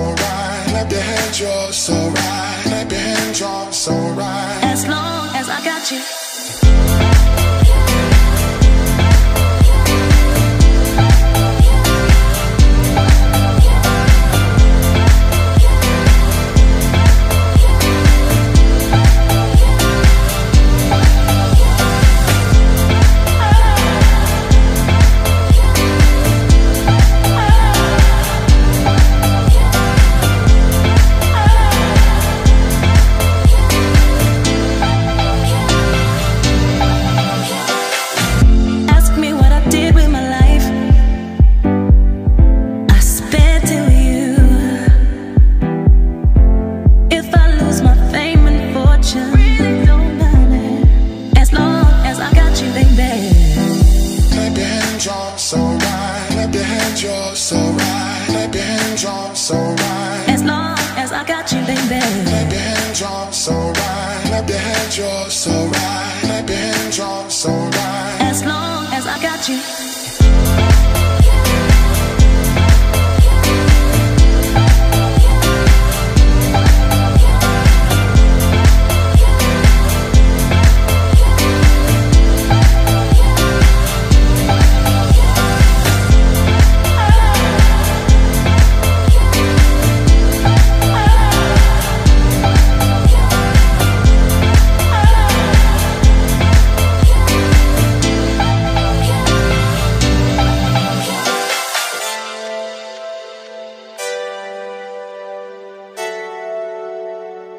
right. Clap your hands, you're so right. Clap your hands, you're so right. As long as I got you. You're so right. Clap your hands, you're so right. As long as I got you, baby. Clap your hands, you're so right. Clap your hands, you're so right. Clap your hands, you're so right. As long as I got you.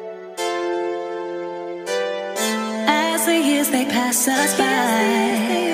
As the years they pass us by,